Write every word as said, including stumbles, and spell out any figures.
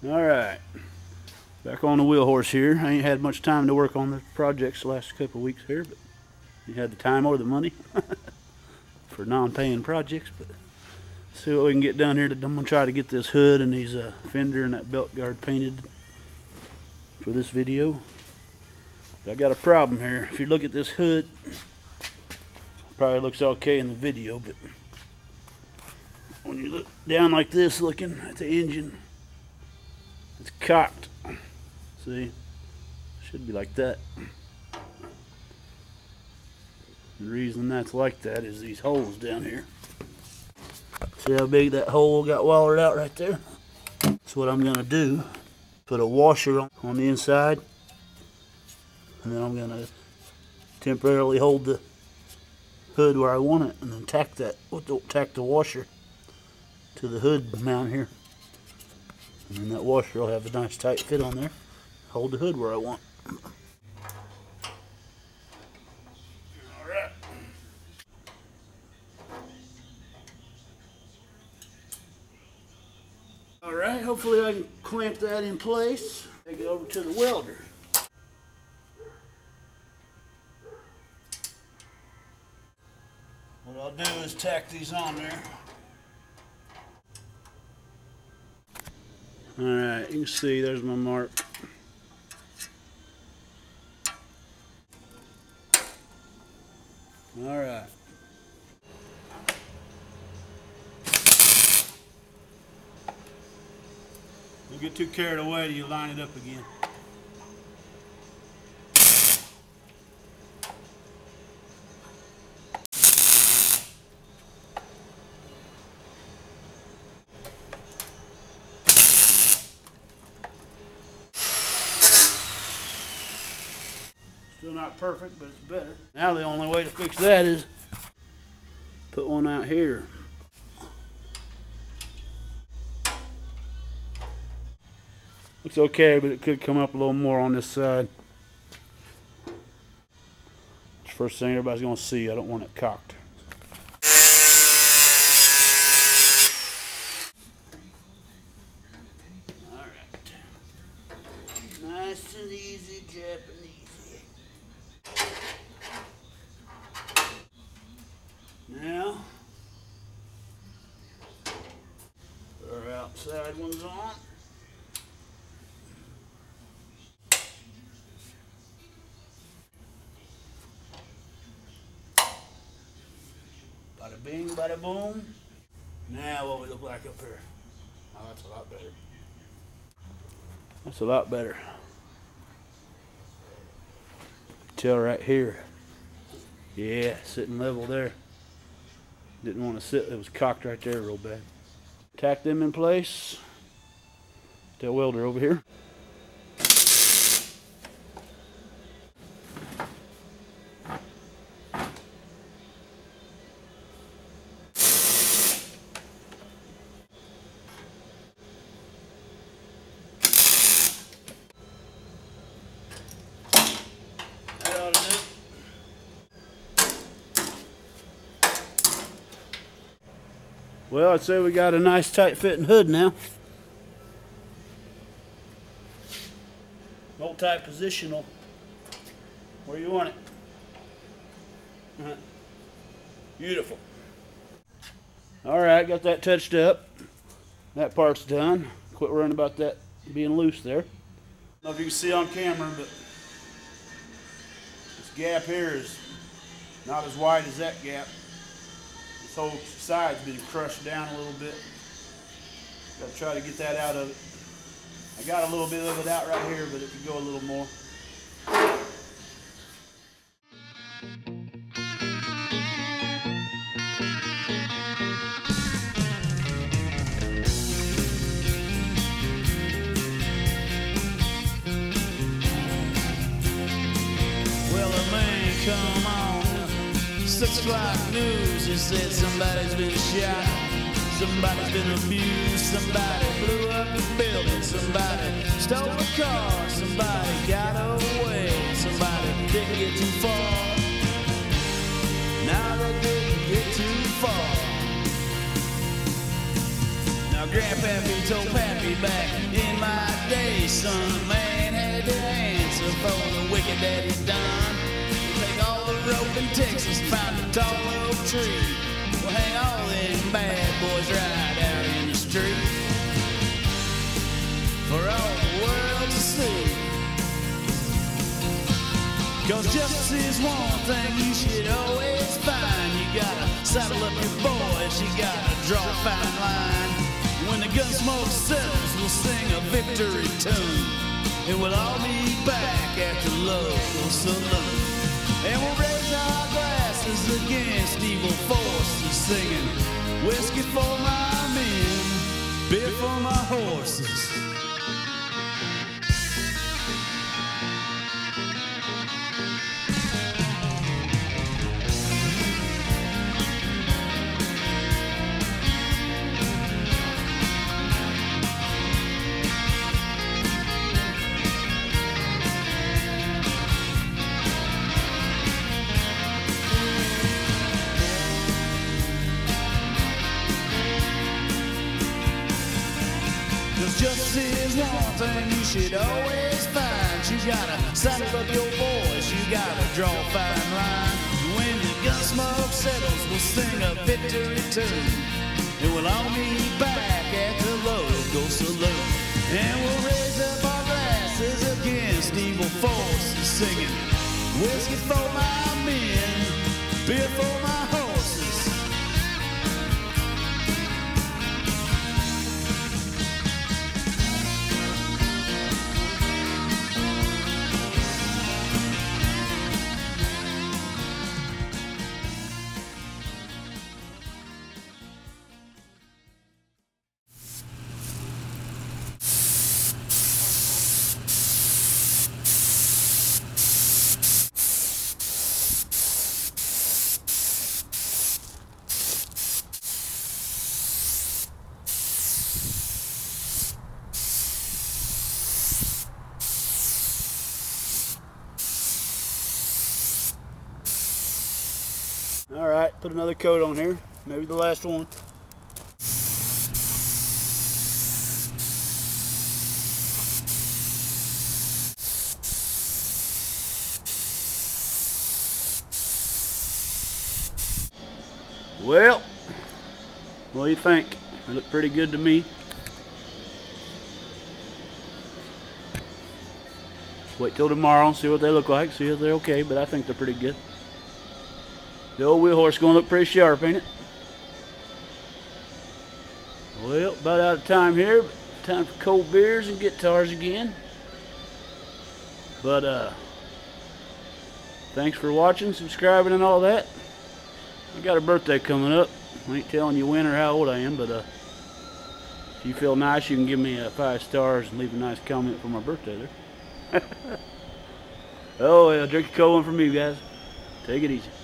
Alright, back on the wheel horse here. I ain't had much time to work on the projects the last couple of weeks here, but you had the time or the money for non-paying projects. But see what we can get done here. I'm gonna try to get this hood and these uh, fender and that belt guard painted for this video. But I got a problem here. If you look at this hood, probably looks okay in the video, but when you look down like this, looking at the engine, it's cocked. See, should be like that. The reason that's like that is these holes down here. See how big that hole got wallered out right there? That's what I'm gonna do. Put a washer on, on the inside, and then I'm gonna temporarily hold the hood where I want it, and then tack that, tack the washer to the hood mount here. And then that washer will have a nice tight fit on there. Hold the hood where I want. Alright. Alright, hopefully I can clamp that in place. Take it over to the welder. What I'll do is tack these on there. Alright, you can see there's my mark. Alright. Don't get too carried away till you line it up again. Still not perfect, but it's better. Now the only way to fix that is put one out here. Looks okay, but it could come up a little more on this side. It's the first thing everybody's gonna see. I don't want it cocked. Alright. Nice and easy Japanese. Now, put our outside ones on. Bada bing, bada boom. Now what we look like up here. Oh, that's a lot better. That's a lot better. Tell right here. Yeah, sitting level there. Didn't want to sit, it was cocked right there real bad. Tack them in place. That welder over here. That ought to do it. Well, I'd say we got a nice tight fitting hood now. Hold tight positional where you want it. Uh-huh. Beautiful. Alright, got that touched up. That part's done. Quit worrying about that being loose there. I don't know if you can see on camera, but this gap here is not as wide as that gap. This whole side's been crushed down a little bit. Gotta try to get that out of it. I got a little bit of it out right here, but it could go a little more. Well, a man come on six o'clock news. He said somebody's been shot, somebody's been abused, somebody blew up the building, somebody stole a car, somebody got away, somebody didn't get too far. Now they didn't get too far. Now Grandpappy told Pappy back in my day, son, a man had to answer for the wicked that he's done. Take all the rope in Texas, found a tall oak tree. We'll hang all them bad boys right out in the street for all the world to see. Cause justice is one thing you should always find. You gotta saddle up your boys, you gotta draw a fine line. When the gun smoke settles, we'll sing a victory tune, and we'll all meet back at the local saloon. And we'll raise our glasses against evil forces, singing whiskey for my men, beer for my horses. Cause justice is one thing you should always find. You gotta saddle up your boys, you gotta draw a fine line. When the gun smoke settles, we'll sing a victory tune, and we'll all meet back at the local saloon. And we'll raise up our glasses against evil forces, singing whiskey for my men, beer for my horses. All right, put another coat on here, maybe the last one. Well, what do you think? They look pretty good to me. Wait till tomorrow and see what they look like, see if they're okay, but I think they're pretty good. The old wheel horse is going to look pretty sharp, ain't it? Well, about out of time here, but time for cold beers and guitars again. But uh, thanks for watching, subscribing, and all that. I got a birthday coming up. I ain't telling you when or how old I am, but uh, if you feel nice, you can give me uh, five stars and leave a nice comment for my birthday there. Oh, well, drink a cold one for me, guys. Take it easy.